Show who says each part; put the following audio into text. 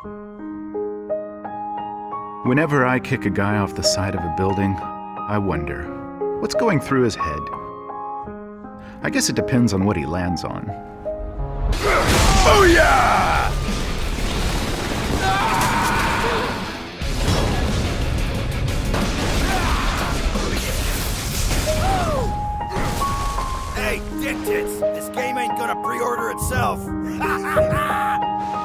Speaker 1: Whenever I kick a guy off the side of a building, I wonder, what's going through his head? I guess it depends on what he lands on.
Speaker 2: Booyah! Hey, dick tits! This game ain't gonna pre-order itself!